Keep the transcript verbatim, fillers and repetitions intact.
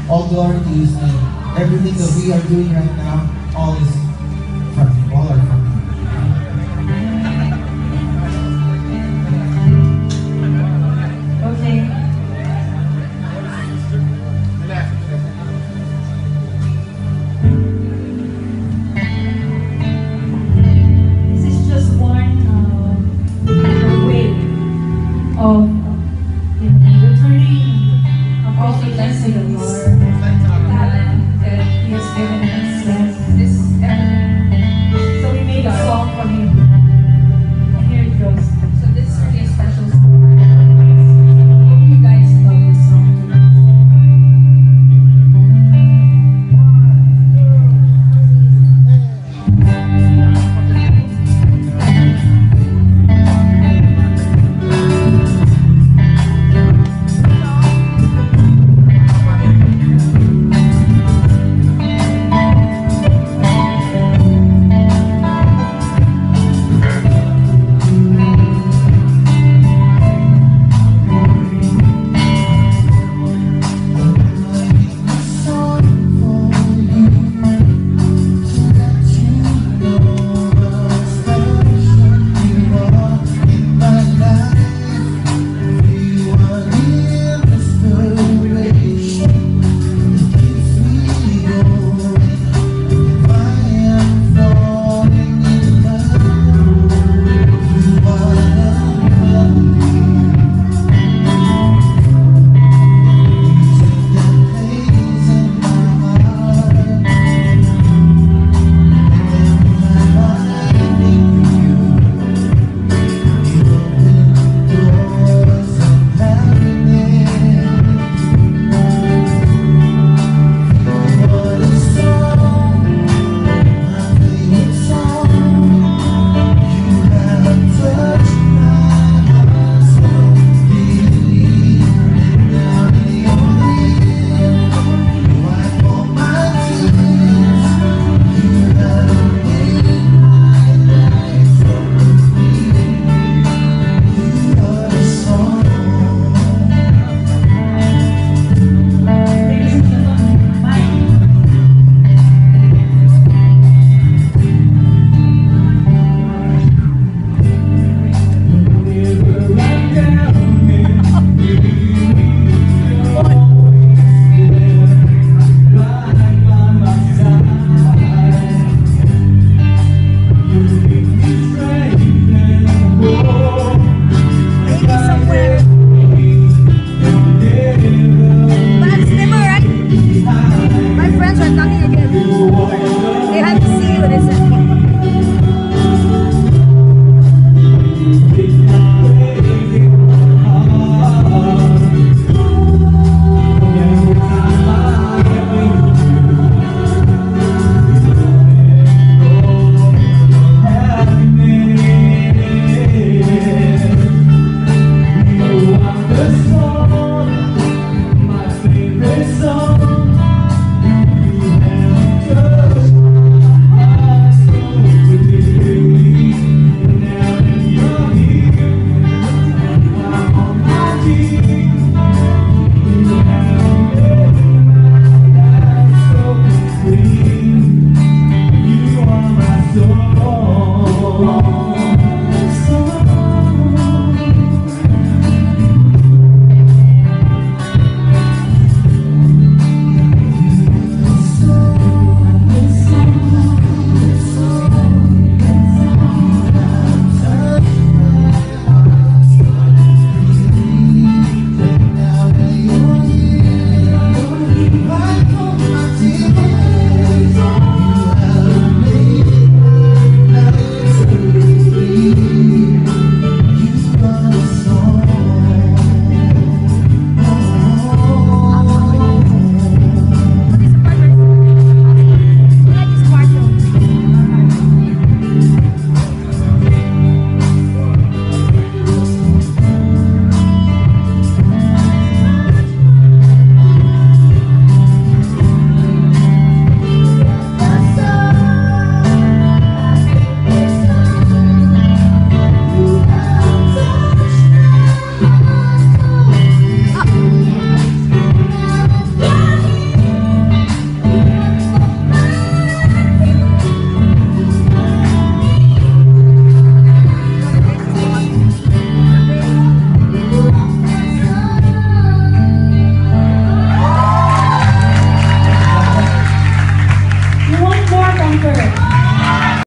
All glory to His name. Everything that we are doing right now, all is from Him. All are from Him. Okay. This is just one uh, way of you know, returning appreciation to the Lord, talent that He has given us. This so we made a song for Him. And here it goes. So this is really a special song. Hope you guys know this song too. But it's never right. My friends are talking again.